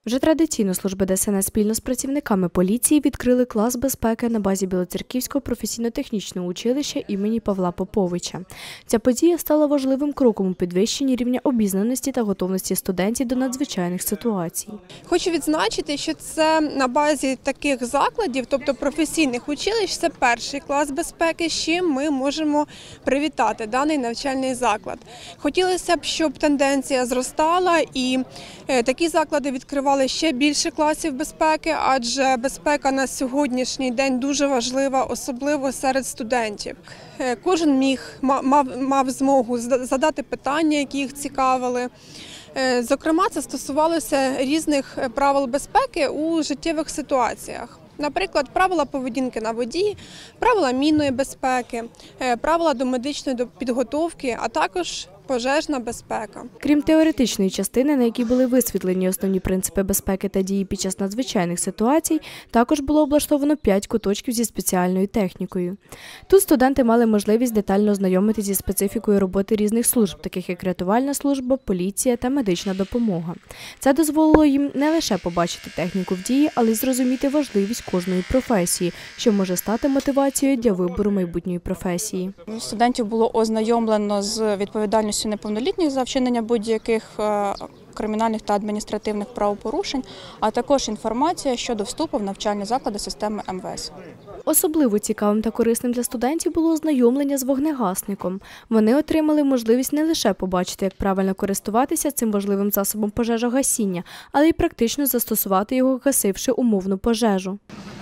Вже традиційно служби ДСНС спільно з працівниками поліції відкрили клас безпеки на базі Білоцерківського професійно-технічного училища імені Павла Поповича. Ця подія стала важливим кроком у підвищенні рівня обізнаності та готовності студентів до надзвичайних ситуацій. Хочу відзначити, що це на базі таких закладів, тобто професійних училищ, це перший клас безпеки, з чим ми можемо привітати даний навчальний заклад. Хотілося б, щоб тенденція зростала і такі заклади відкривали ще більше класів безпеки, адже безпека на сьогоднішній день дуже важлива, особливо серед студентів. Кожен мав змогу задати питання, які їх цікавили. Зокрема, це стосувалося різних правил безпеки у життєвих ситуаціях. Наприклад, правила поведінки на воді, правила мінної безпеки, правила до медичної підготовки, а також пожежна безпека. Крім теоретичної частини, на якій були висвітлені основні принципи безпеки та дії під час надзвичайних ситуацій, також було облаштовано 5 куточків зі спеціальною технікою. Тут студенти мали можливість детально ознайомитися зі специфікою роботи різних служб, таких як рятувальна служба, поліція та медична допомога. Це дозволило їм не лише побачити техніку в дії, але й зрозуміти важливість кожної професії, що може стати мотивацією для вибору майбутньої професії. Студентів було ознайомлено з відповідальністю неповнолітніх за вчинення будь-яких кримінальних та адміністративних правопорушень, а також інформація щодо вступу в навчальні заклади системи МВС. Особливо цікавим та корисним для студентів було ознайомлення з вогнегасником. Вони отримали можливість не лише побачити, як правильно користуватися цим важливим засобом пожежогасіння, але й практично застосувати його, гасивши умовну пожежу.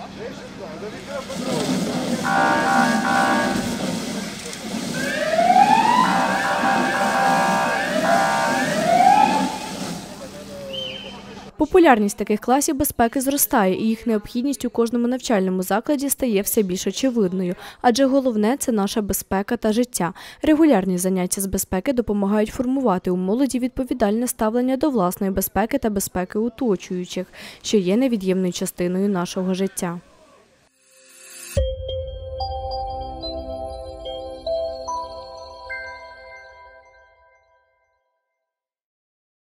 Популярність таких класів безпеки зростає, і їх необхідність у кожному навчальному закладі стає все більш очевидною, адже головне – це наша безпека та життя. Регулярні заняття з безпеки допомагають формувати у молоді відповідальне ставлення до власної безпеки та безпеки оточуючих, що є невід'ємною частиною нашого життя.